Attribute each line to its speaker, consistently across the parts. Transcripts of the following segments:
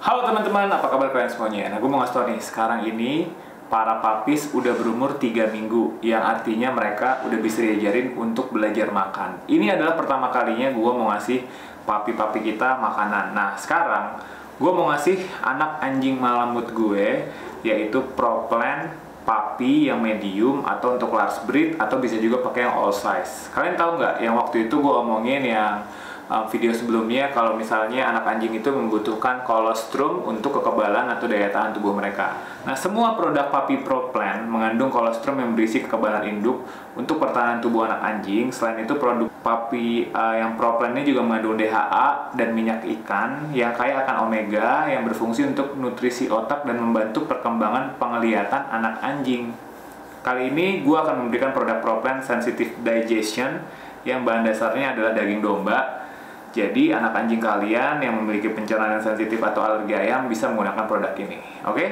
Speaker 1: Halo teman-teman, apa kabar kalian semuanya? Nah, gue mau ngasih tau nih, sekarang ini para papis udah berumur 3 minggu, yang artinya mereka udah bisa diajarin untuk belajar makan. Ini adalah pertama kalinya gue mau ngasih papi-papi kita makanan. Nah, sekarang gue mau ngasih anak anjing malamut gue, yaitu Pro Plan Papi yang medium atau untuk large breed, atau bisa juga pakai yang all size. Kalian tahu nggak yang waktu itu gue omongin yang video sebelumnya, kalau misalnya anak anjing itu membutuhkan kolostrum untuk kekebalan atau daya tahan tubuh mereka. Nah, semua produk Papi Pro Plan mengandung kolostrum yang berisi kekebalan induk untuk pertahanan tubuh anak anjing. Selain itu, produk Papi yang Pro Plan ini juga mengandung DHA dan minyak ikan yang kaya akan omega yang berfungsi untuk nutrisi otak dan membantu perkembangan penglihatan anak anjing. Kali ini gue akan memberikan produk Pro Plan Sensitive Digestion yang bahan dasarnya adalah daging domba. Jadi anak anjing kalian yang memiliki pencernaan sensitif atau alergi ayam bisa menggunakan produk ini, oke?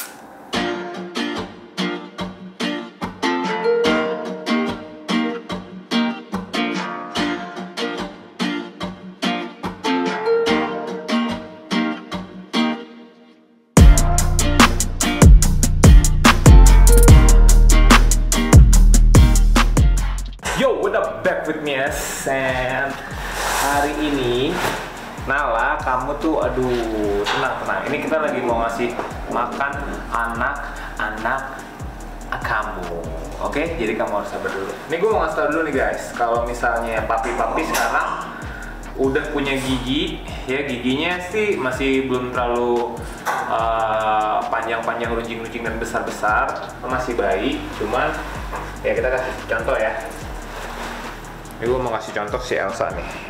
Speaker 1: Yo, what up, back with me, and hari ini, Nala, kamu tuh, aduh, tenang. Ini kita lagi mau ngasih makan anak-anak kamu, oke? Jadi kamu harus sabar dulu. Ini gue mau ngasih tau dulu nih guys, kalau misalnya papi-papi sekarang udah punya gigi, ya giginya sih masih belum terlalu panjang-panjang, runcing-runcing dan besar-besar, masih bayi. Cuman, ya kita kasih contoh ya. Ini gue mau kasih contoh si Elsa nih.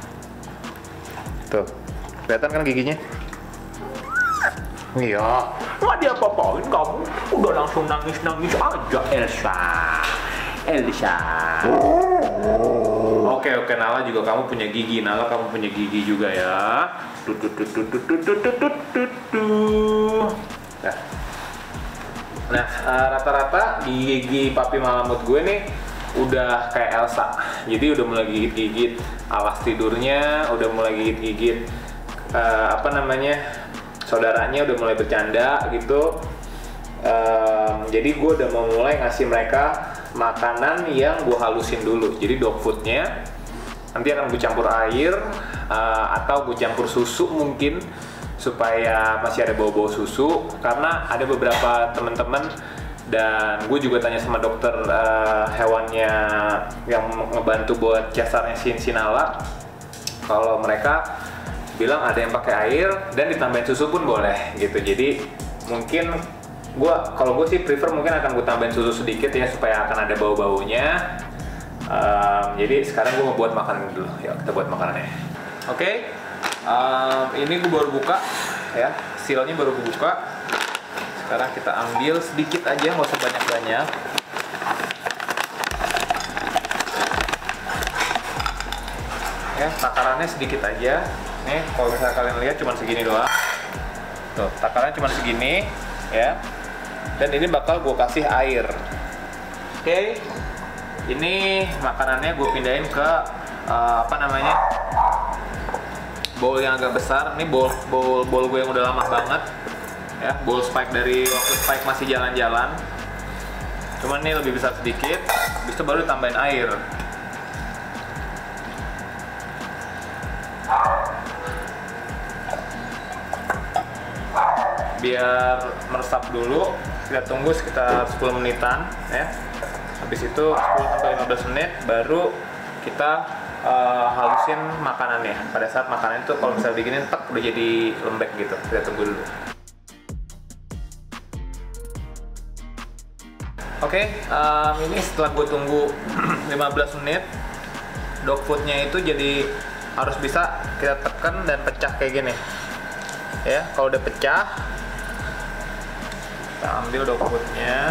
Speaker 1: Tuh, kelihatan kan giginya? Iya, nggak diapa-apain kamu, udah langsung nangis-nangis aja Elsa. Oke, Nala juga kamu punya gigi, kamu punya gigi juga ya. Nah, rata-rata gigi papi malamut gue nih udah kayak Elsa, jadi udah mulai gigit-gigit alas tidurnya, udah mulai gigit-gigit saudaranya, udah mulai bercanda gitu. Jadi gue udah mau mulai ngasih mereka makanan yang gue halusin dulu. Jadi dog foodnya nanti akan gue campur air atau gue campur susu mungkin, supaya masih ada bau-bau susu, karena ada beberapa teman-teman dan gue juga tanya sama dokter hewannya yang ngebantu buat casarnya si Nala, kalau mereka bilang ada yang pakai air dan ditambahin susu pun boleh gitu. Jadi mungkin kalau gue sih prefer mungkin akan gue tambahin susu sedikit ya, supaya akan ada bau-baunya. Jadi sekarang gue mau buat makanan dulu. Yuk kita buat makanannya. Oke, ini gue baru buka ya, sealnya baru gue buka. Sekarang kita ambil sedikit aja, nggak usah banyak-banyak. Ya, takarannya sedikit aja. Nih, kalau misalnya kalian lihat cuma segini doang. Tuh, takarannya cuma segini, ya. Dan ini bakal gue kasih air. Oke, ini makanannya gue pindahin ke bowl yang agak besar. Ini bowl gue yang udah lama banget. Ya, bowl Spike dari waktu Spike masih jalan-jalan. Cuman ini lebih besar sedikit. Habis itu baru tambahin air. Biar meresap dulu. Kita tunggu sekitar 10 menitan ya. Habis itu 10-15 menit baru kita halusin makanannya. Pada saat makanan itu kalau misalnya diginin udah jadi lembek gitu. Kita tunggu dulu. Oke, ini setelah gue tunggu 15 menit, dog foodnya itu jadi harus bisa kita tekan dan pecah kayak gini. Ya, kalau udah pecah, kita ambil dog foodnya.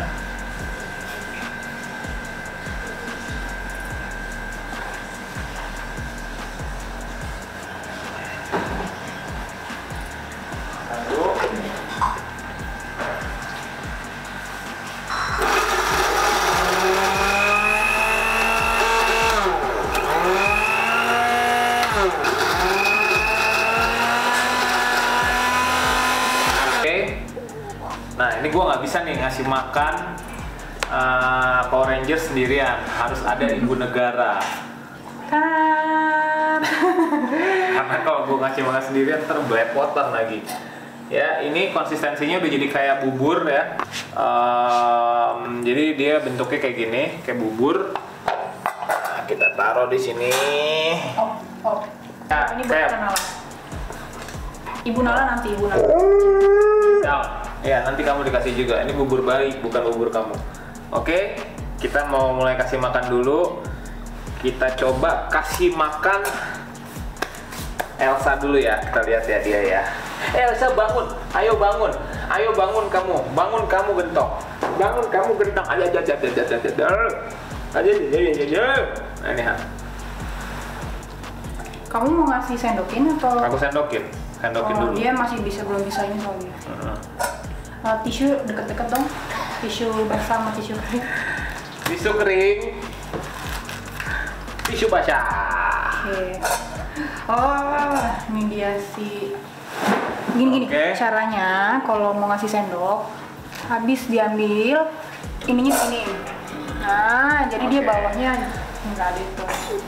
Speaker 1: ini gue nggak bisa nih ngasih makan Power Rangers sendirian, harus ada ibu negara.
Speaker 2: Kan.
Speaker 1: Karena kalau gue ngasih makan sendirian ntar belepotan lagi. Ya, ini konsistensinya udah jadi kayak bubur ya. Jadi dia bentuknya kayak gini, kayak bubur. Nah, kita taruh di sini.
Speaker 2: Oh.
Speaker 1: Ya,
Speaker 2: Ini buat Nala. Ibu Nala nanti, Ibu Nala.
Speaker 1: Ya, nanti kamu dikasih juga. Ini bubur bayi, bukan bubur kamu. Oke, kita mau mulai kasih makan dulu. Kita coba kasih makan Elsa dulu ya. Kita lihat ya dia ya. Elsa bangun, ayo bangun kamu gentong. Bangun kamu gentong. Aja. Nah, ini Han.
Speaker 2: Kamu mau ngasih sendokin atau?
Speaker 1: Aku sendokin dulu.
Speaker 2: Dia masih belum bisa ini soalnya. Tisu deket-deket dong. Tisu basah sama tisu kering.
Speaker 1: Tisu kering. Tisu basah.
Speaker 2: Oke. Oh, ini dia si. Gini.
Speaker 1: Oke.
Speaker 2: Caranya kalau mau ngasih sendok, habis diambil ininya ini. Nah, jadi dia bawahnya enggak gitu.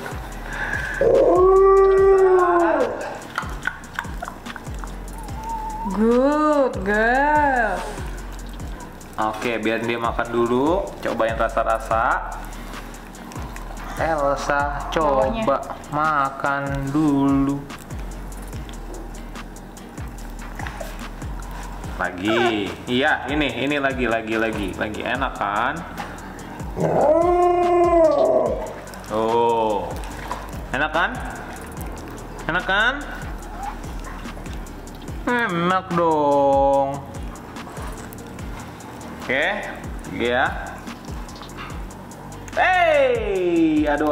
Speaker 2: Good girl.
Speaker 1: Oke, biar dia makan dulu. Cobain rasa-rasa. Elsa, coba makan dulu. Lagi. Iya, ini lagi enak kan? Oh. Enak kan? Enak dong. Oke, ya. Hey, aduh.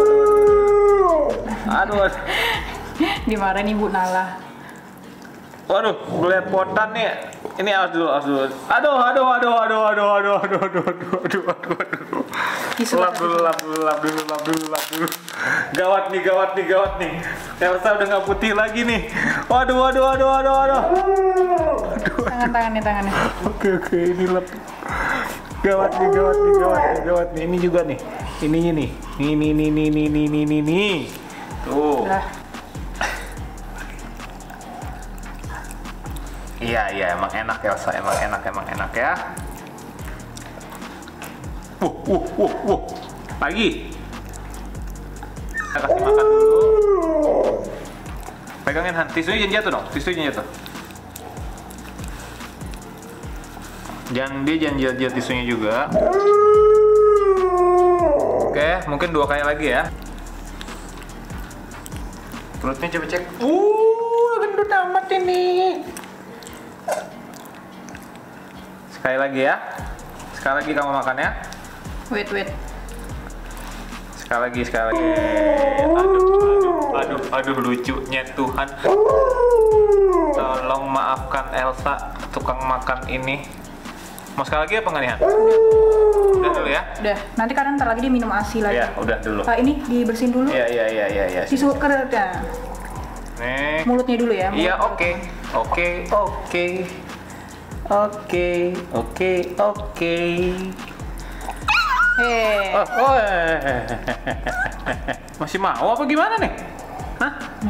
Speaker 2: Dimarahin Ibu Nala.
Speaker 1: Waduh, belepotan nih. Ini awas dulu. Aduh. Lap dulu. Gawat nih. Elsa udah nggak putih lagi nih. Waduh.
Speaker 2: Tangannya.
Speaker 1: Oke, ini lap. Gawat nih. Ini juga nih. Ininya nih. Nih. Tuh.
Speaker 2: Lah.
Speaker 1: Iya, emang enak Elsa, emang enak ya. Lagi. Kita kasih makan dulu. Pegangin Han, tisunya jangan jatuh dong, Jangan jatuh tisunya juga. Oke, mungkin 2 kali lagi ya. Perutnya coba cek. Gendut amat ini. Sekali lagi kamu makan ya.
Speaker 2: Wait.
Speaker 1: Sekali lagi. Aduh lucunya Tuhan. Tolong maafkan Elsa, tukang makan ini. Mau sekali lagi apa enggak nih Han? Udah dulu ya.
Speaker 2: Udah. Nanti karena ntar lagi dia minum ASI lagi.
Speaker 1: Iya, udah dulu.
Speaker 2: Ini dibersihin dulu.
Speaker 1: Iya.
Speaker 2: Tisu kerja.
Speaker 1: Nih.
Speaker 2: Mulutnya dulu ya.
Speaker 1: Iya, oke. Masih mau apa gimana nih? Hah?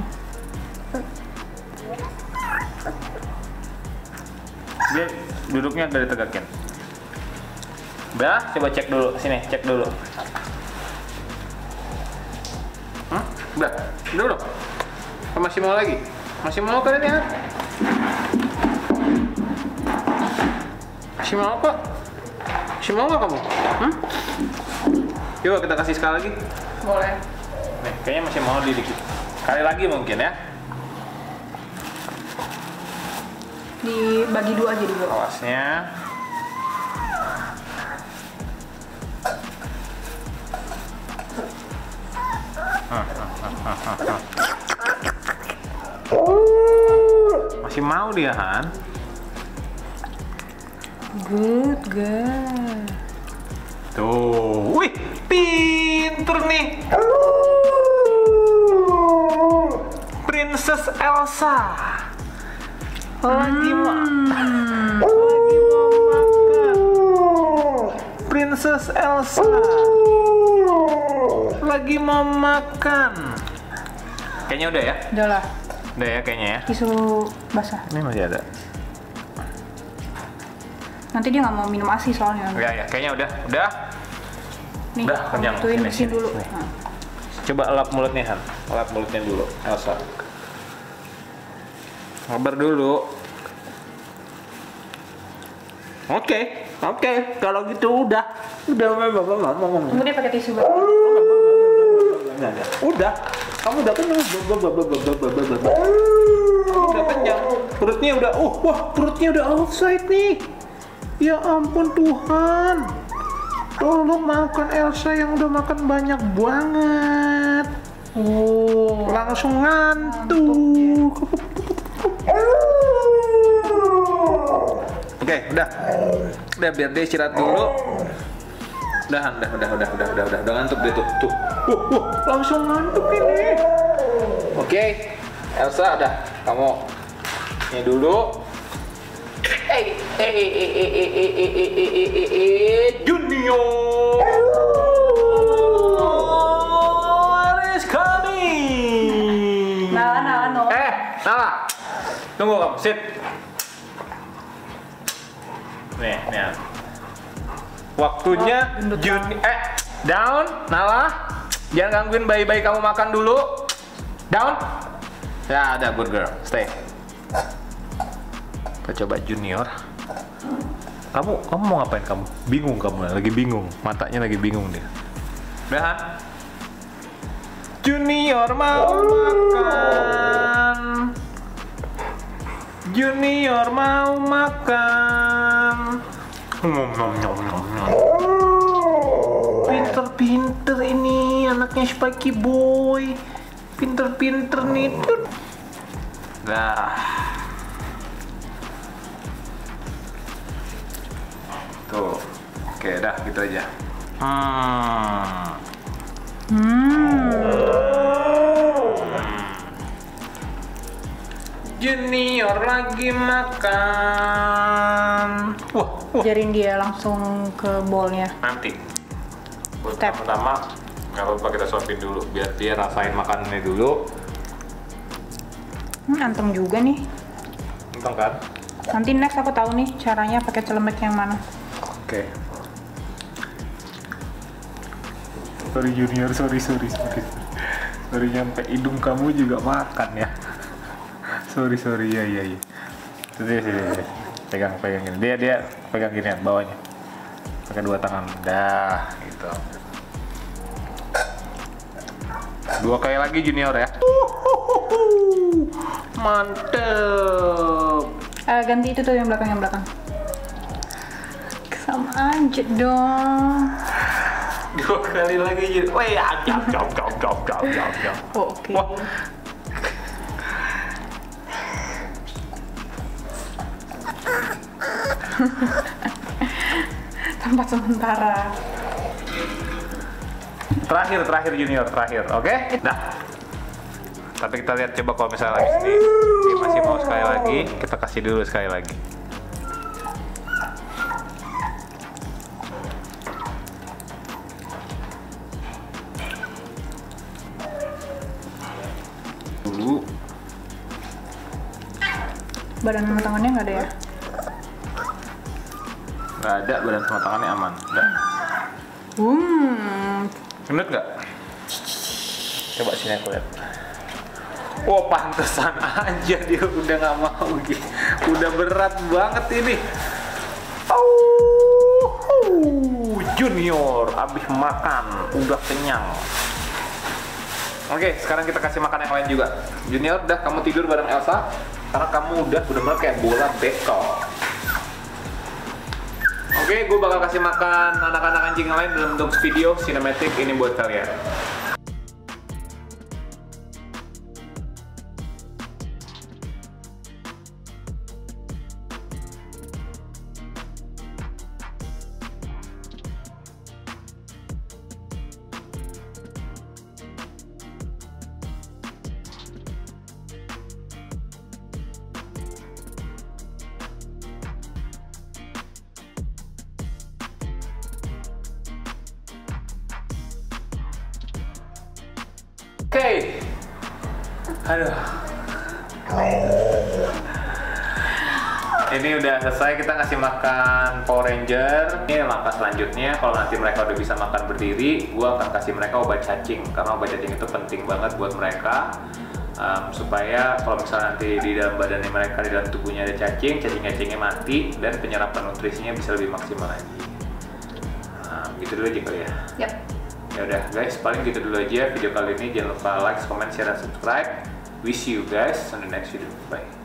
Speaker 1: Dia duduknya agak ditegakin. Udah, coba cek dulu. Udah dulu. Masih mau lagi? Masih mau kalian ya? Masih mau apa? Masih mau nggak kamu? Coba kita kasih sekali lagi.
Speaker 2: Boleh.
Speaker 1: Nih, kayaknya masih mau dikit. Kali lagi mungkin ya.
Speaker 2: Dibagi 2 aja dulu.
Speaker 1: Awasnya. Masih mau dia Han?
Speaker 2: Good girl.
Speaker 1: Tuh, wih, pinter nih. Princess Elsa. Lagi mau makan. Princess Elsa lagi mau makan. Kayaknya udah ya?
Speaker 2: Udah lah.
Speaker 1: Udah ya kayaknya ya.
Speaker 2: Tisu basah.
Speaker 1: Ini masih ada.
Speaker 2: Nanti dia nggak mau minum ASI soalnya.
Speaker 1: Ya, kayaknya udah. Udah.
Speaker 2: Nih,
Speaker 1: Udah, kenyang.
Speaker 2: ituin
Speaker 1: Sini,
Speaker 2: bersihin
Speaker 1: sini,
Speaker 2: dulu.
Speaker 1: sini.
Speaker 2: Nah.
Speaker 1: Coba lap mulutnya, Han. Lap mulutnya dulu, Elsa. Sabar dulu. Oke. Kalau gitu udah.
Speaker 2: Tunggu dia pakai tisu basah.
Speaker 1: Udah. Kamu udah kenyang. Udah kenyang. Perutnya udah, wah, perutnya udah offside nih. Ya ampun Tuhan. Tolong makan Elsa yang udah makan banyak banget. Langsung ngantuk. Oke, udah. Udah biar dia istirahat dulu. Udah ngantuk dia tuh. Langsung ngantuk ini. Oke, Elsa udah. Kamu ini dulu. Junior is coming.
Speaker 2: Nala, no.
Speaker 1: Nala. Tunggu kamu, sit. Nih. Waktunya down, Nala. Jangan gangguin bayi-bayi kamu makan dulu. Down. Ya, ada good girl. Stay. Kita coba Junior. Kamu mau ngapain kamu? Bingung kamu, lagi bingung. Matanya lagi bingung dia. Udah. Junior mau makan. Junior mau makan. Pinter-pinter ini anaknya Spiky Boy. Pinter-pinter nih. Nah. Tuh. Oke, dah gitu aja. Junior lagi makan. Wah.
Speaker 2: Ajarin dia langsung ke bowlnya.
Speaker 1: Nanti.
Speaker 2: Step.
Speaker 1: Pertama, nggak apa-apa kita suapin dulu, biar dia rasain makanannya dulu.
Speaker 2: Anteng juga nih.
Speaker 1: Enteng kan?
Speaker 2: Nanti next aku tahu nih caranya pakai celemek yang mana.
Speaker 1: Oke. Sorry Junior, sorry. Sorry nyampe hidung kamu juga makan ya. Sorry, iya. Sini. Pegang ini. Dia pegang gini ya, bawahnya. Pakai dua tangan. Dah, gitu. 2 kali lagi Junior ya. Mantep.
Speaker 2: Ganti itu tuh yang belakang. Sama aja dong.
Speaker 1: 2 kali lagi Junior. Wah, jauh.
Speaker 2: Oh, oke.
Speaker 1: Wah.
Speaker 2: Tempat sementara.
Speaker 1: Terakhir Junior, oke? Nah. Tapi kita lihat coba kalau misalnya lagi sini dia masih mau sekali lagi, kita kasih dulu sekali lagi. Dulu.
Speaker 2: Badan sama tangannya nggak ada ya?
Speaker 1: Nggak ada, badan sama tangannya aman. Udah. Gendut nggak? Coba sini aku lihat. Oh, pantesan aja dia udah nggak mau gitu. Udah berat banget ini. Junior abis makan, udah kenyang. Oke, sekarang kita kasih makan yang lain juga. Junior, udah kamu tidur bareng Elsa. Karena kamu udah bener-bener kayak bola bekel. Oke, gue bakal kasih makan anak-anak anjing yang lain dalam bentuk video sinematik ini buat kalian. Oke. Aduh. Ini udah selesai, kita ngasih makan Power Ranger. Ini langkah selanjutnya, kalau nanti mereka udah bisa makan berdiri, gua akan kasih mereka obat cacing. Karena obat cacing itu penting banget buat mereka. Supaya kalau misalnya nanti di dalam badannya mereka, di dalam tubuhnya ada cacing-cacingnya mati, dan penyerapan nutrisinya bisa lebih maksimal lagi. Gitu dulu aja kali ya.
Speaker 2: Yap.
Speaker 1: Ya udah guys, paling gitu dulu aja video kali ini. Jangan lupa like, comment, share, dan subscribe. We see you guys on the next video. Bye.